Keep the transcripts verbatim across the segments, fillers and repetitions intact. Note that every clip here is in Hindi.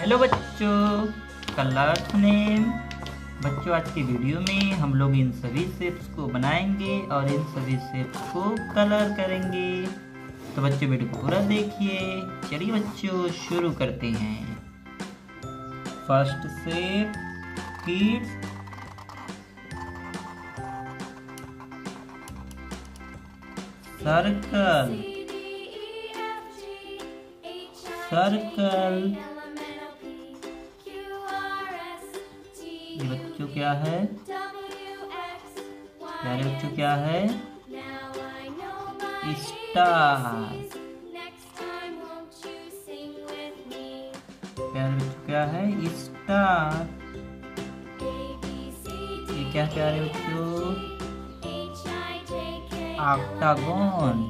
हेलो बच्चों, कलर्स नेम। बच्चों, आज की वीडियो में हम लोग इन सभी शेप्स को बनाएंगे और इन सभी शेप्स को कलर करेंगे। तो बच्चों, वीडियो को पूरा देखिए। चलिए बच्चों, शुरू करते हैं। First shape kids, circle circle. ये बच्चों क्या है? प्यारे बच्चों क्या है? स्टार। प्यारे बच्चों क्या है? स्टार। ये क्या प्यारे बच्चों? ऑक्टागन।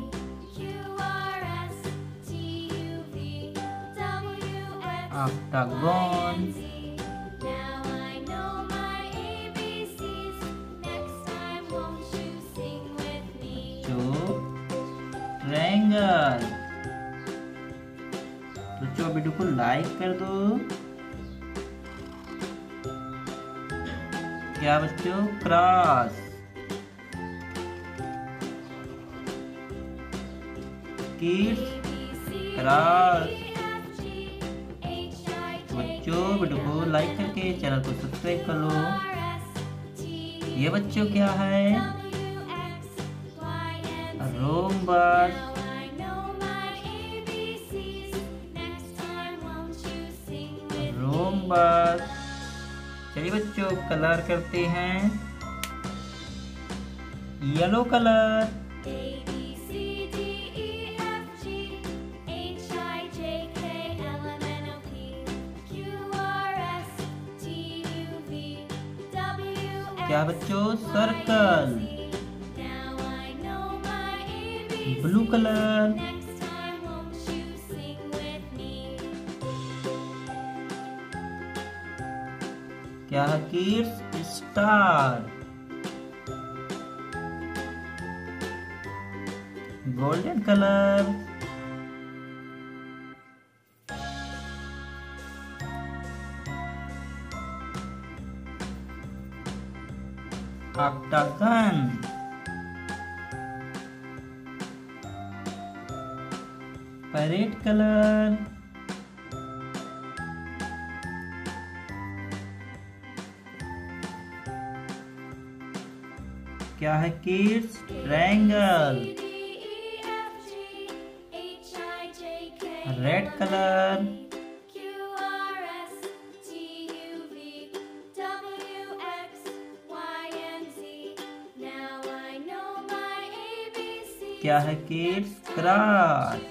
ऑक्टागन। ट्रायंगल। तो बच्चों, वीडियो को लाइक कर दो। क्या बच्चों? क्रॉस। Kids cross. बच्चों, वीडियो को लाइक करके चैनल को सब्सक्राइब कर लो। ये बच्चों क्या है? रोम्बस। रोम्बस। चलिए बच्चों, कलर करते हैं। Yellow colour. क्या बच्चों? सर्कल। Blue colour. क्या है kids? Star. Golden colour. Octagon. Parrot colour. क्या है किड्स? ट्रायंगल। Red colour. क्या है kids? Cross.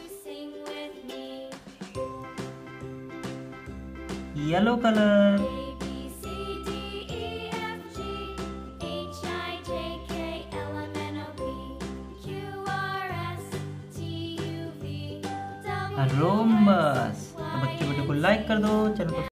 Yellow colour. Rhombus. तो बच्चों, वीडियो को लाइक कर दो, चैनल को